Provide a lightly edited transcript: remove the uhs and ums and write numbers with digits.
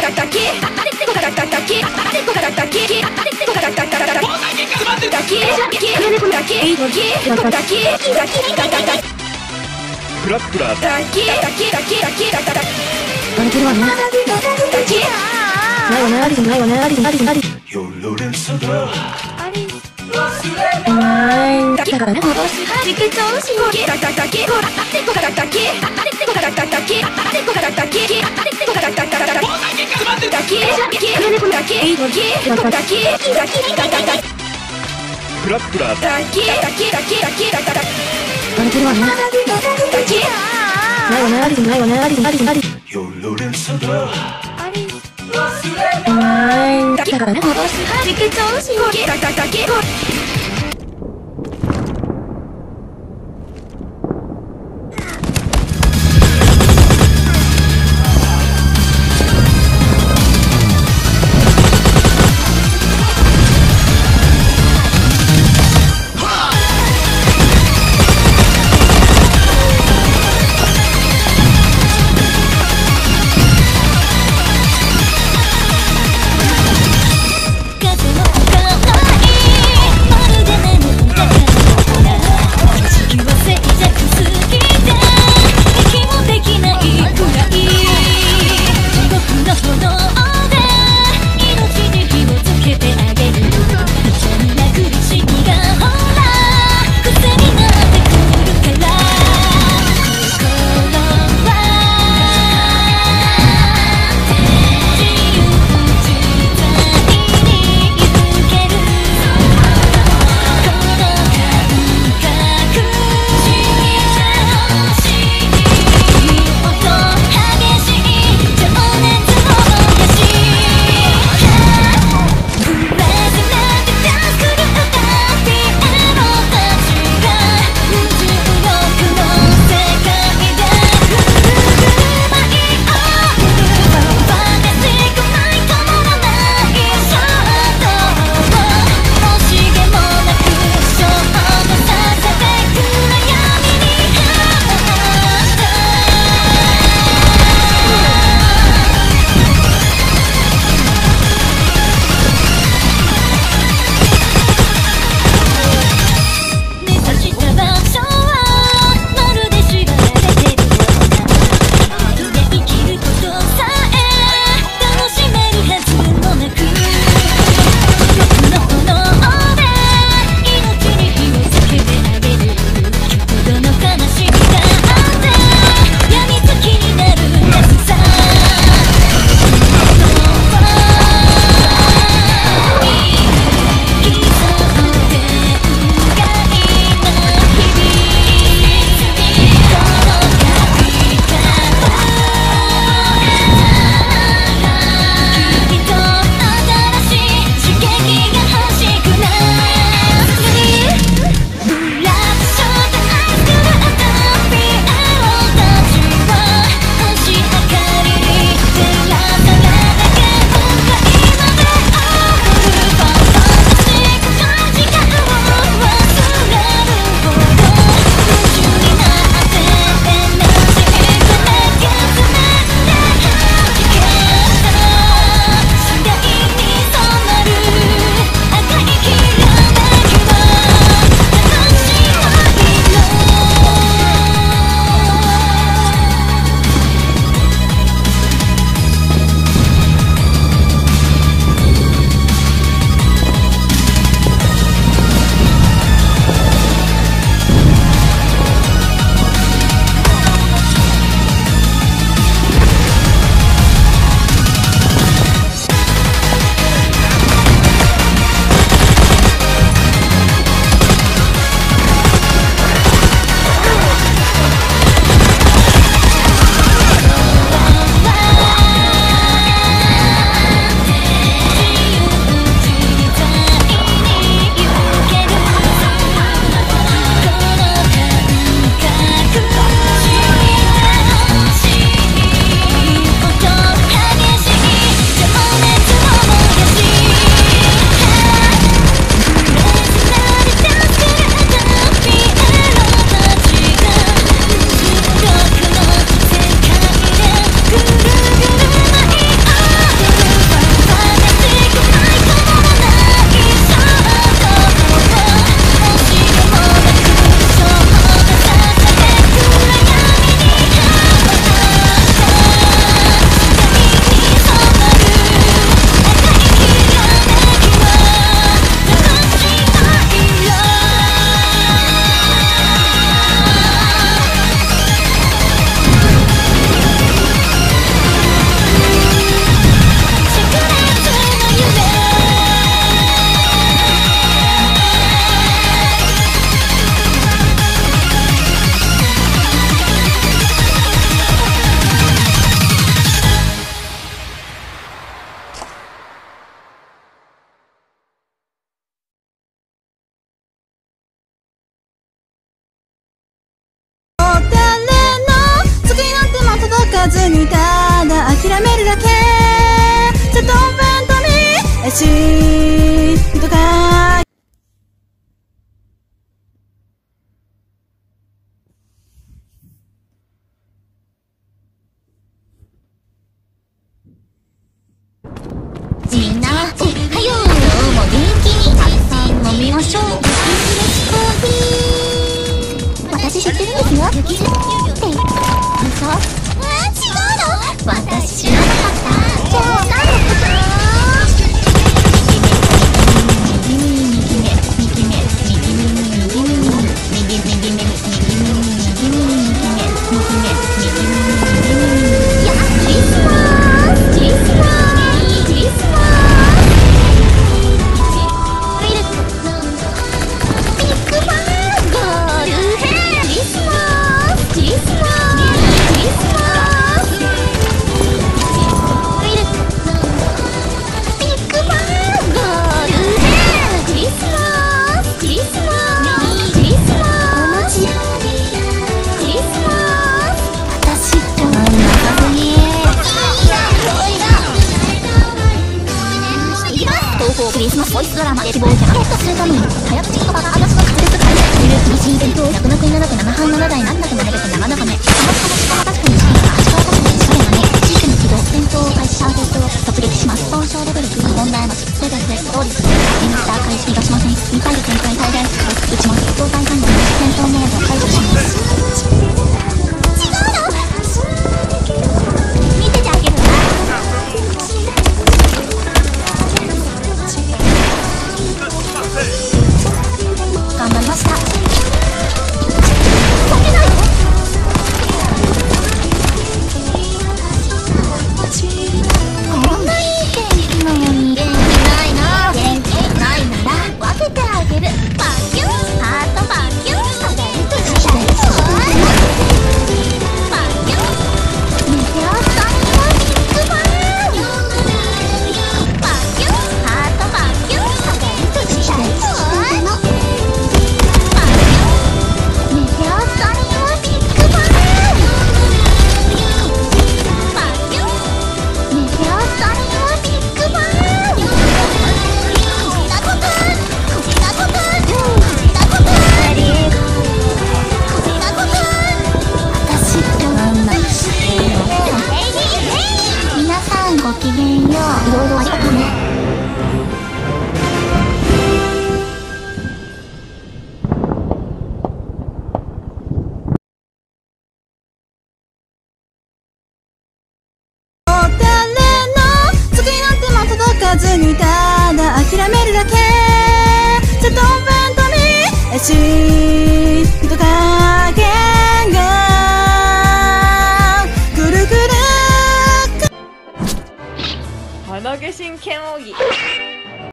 フラッフラー割れてるわね。ないわね、ありないわね、あり。だからね、 フラッフラー割れてるわね。ないわね、ありないわね、あり。だからね、 風の可愛いずにただ諦めるだけ。セットフェントミーシとかみんな、おはよう。今日も元気にたくさん飲みましょう。コーヒー。私知ってるんですよ。雪って嘘？違うの？私知らなかった。じゃあ何のこと？右目、右目、右目、右目、右目、右目、右目、右目、右目、右目、右目、右目、右目、右目、右目、右目、右目、右目、いや、クリスマス、クリスマス、クリスマス。ビッグバンゴールヘン。クリスマス、クリスマス、クリスマス。ビッグバンゴールヘン。クリスマス、クリスマス、クリスマス。クリスマス。私って真ん中すぎ。東方クリスマスボイスドラマで希望をキャラゲットするために早口言葉が話の滑舌改善する厳しい伝統楽々になく7半7台なんだかなれべて生々めたまたましかまたしくにしていた足利確認しかれまねシステム起動戦闘開始ターゲット突撃します交渉レベル9問題ますステータスですローリスインスター開始いたしませんミサイル展開最大打ちます搭載管理戦闘モード解除します違うの見ててあげるわ頑張りました。避けないの？こんないい天気なのに元気ないな。元気ないなら分けてあげる。バキュンハートバキュン下がりとしちゃうバキュンメテオストニオビッグバンバキュンハートバキュン下がりとしちゃう皆さんごきげんよう。いろいろありがとうね。 ずにただ諦めるだけ。セットフェントミーシとかけがぐるぐる鼻毛真剣奥義。